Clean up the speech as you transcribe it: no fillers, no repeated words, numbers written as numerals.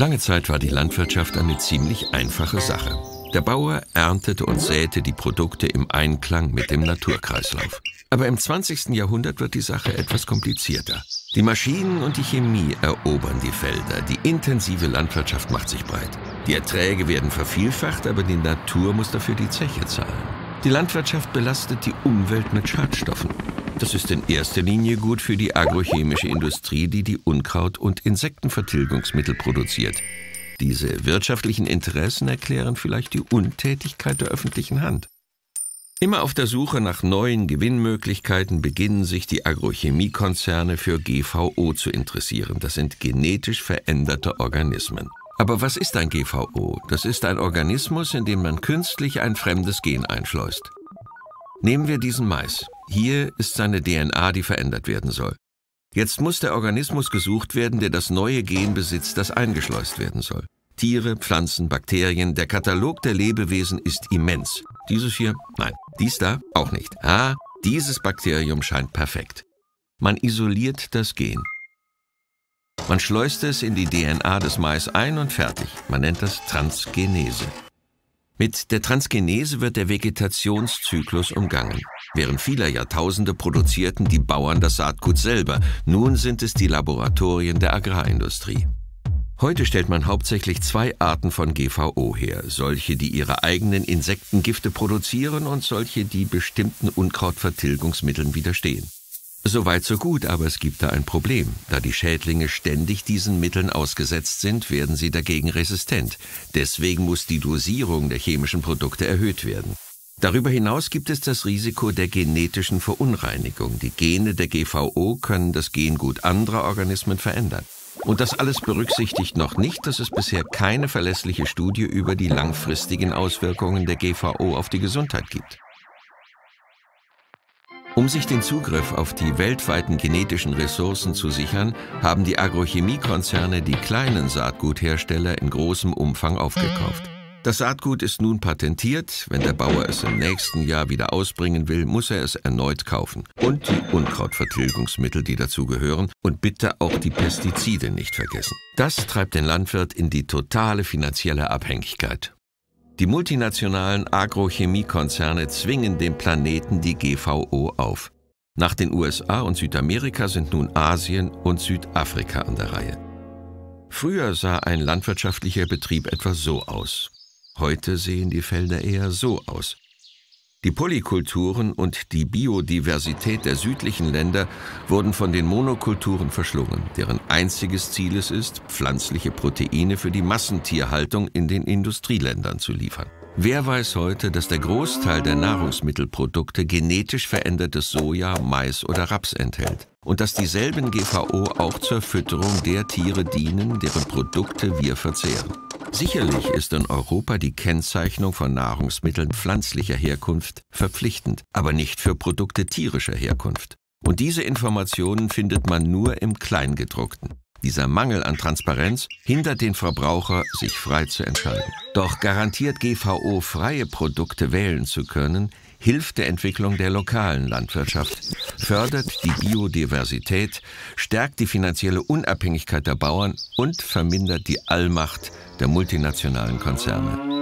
Lange Zeit war die Landwirtschaft eine ziemlich einfache Sache. Der Bauer erntete und säte die Produkte im Einklang mit dem Naturkreislauf. Aber im 20. Jahrhundert wird die Sache etwas komplizierter. Die Maschinen und die Chemie erobern die Felder. Die intensive Landwirtschaft macht sich breit. Die Erträge werden vervielfacht, aber die Natur muss dafür die Zeche zahlen. Die Landwirtschaft belastet die Umwelt mit Schadstoffen. Das ist in erster Linie gut für die agrochemische Industrie, die Unkraut- und Insektenvertilgungsmittel produziert. Diese wirtschaftlichen Interessen erklären vielleicht die Untätigkeit der öffentlichen Hand. Immer auf der Suche nach neuen Gewinnmöglichkeiten beginnen sich die Agrochemiekonzerne für GVO zu interessieren. Das sind genetisch veränderte Organismen. Aber was ist ein GVO? Das ist ein Organismus, in dem man künstlich ein fremdes Gen einschleust. Nehmen wir diesen Mais. Hier ist seine DNA, die verändert werden soll. Jetzt muss der Organismus gesucht werden, der das neue Gen besitzt, das eingeschleust werden soll. Tiere, Pflanzen, Bakterien, der Katalog der Lebewesen ist immens. Dieses hier? Nein. Dies da? Auch nicht. Dieses Bakterium scheint perfekt. Man isoliert das Gen. Man schleust es in die DNA des Mais ein und fertig. Man nennt das Transgenese. Mit der Transgenese wird der Vegetationszyklus umgangen. Während vieler Jahrtausende produzierten die Bauern das Saatgut selber. Nun sind es die Laboratorien der Agrarindustrie. Heute stellt man hauptsächlich zwei Arten von GVO her. Solche, die ihre eigenen Insektengifte produzieren und solche, die bestimmten Unkrautvertilgungsmitteln widerstehen. Soweit so gut, aber es gibt da ein Problem. Da die Schädlinge ständig diesen Mitteln ausgesetzt sind, werden sie dagegen resistent. Deswegen muss die Dosierung der chemischen Produkte erhöht werden. Darüber hinaus gibt es das Risiko der genetischen Verunreinigung. Die Gene der GVO können das Gengut anderer Organismen verändern. Und das alles berücksichtigt noch nicht, dass es bisher keine verlässliche Studie über die langfristigen Auswirkungen der GVO auf die Gesundheit gibt. Um sich den Zugriff auf die weltweiten genetischen Ressourcen zu sichern, haben die Agrochemiekonzerne die kleinen Saatguthersteller in großem Umfang aufgekauft. Das Saatgut ist nun patentiert. Wenn der Bauer es im nächsten Jahr wieder ausbringen will, muss er es erneut kaufen. Und die Unkrautvertilgungsmittel, die dazugehören. Und bitte auch die Pestizide nicht vergessen. Das treibt den Landwirt in die totale finanzielle Abhängigkeit. Die multinationalen Agrochemiekonzerne zwingen dem Planeten die GVO auf. Nach den USA und Südamerika sind nun Asien und Südafrika an der Reihe. Früher sah ein landwirtschaftlicher Betrieb etwa so aus. Heute sehen die Felder eher so aus. Die Polykulturen und die Biodiversität der südlichen Länder wurden von den Monokulturen verschlungen, deren einziges Ziel es ist, pflanzliche Proteine für die Massentierhaltung in den Industrieländern zu liefern. Wer weiß heute, dass der Großteil der Nahrungsmittelprodukte genetisch verändertes Soja, Mais oder Raps enthält und dass dieselben GVO auch zur Fütterung der Tiere dienen, deren Produkte wir verzehren? Sicherlich ist in Europa die Kennzeichnung von Nahrungsmitteln pflanzlicher Herkunft verpflichtend, aber nicht für Produkte tierischer Herkunft. Und diese Informationen findet man nur im Kleingedruckten. Dieser Mangel an Transparenz hindert den Verbraucher, sich frei zu entscheiden. Doch garantiert GVO-freie Produkte wählen zu können, hilft der Entwicklung der lokalen Landwirtschaft, fördert die Biodiversität, stärkt die finanzielle Unabhängigkeit der Bauern und vermindert die Allmacht der multinationalen Konzerne.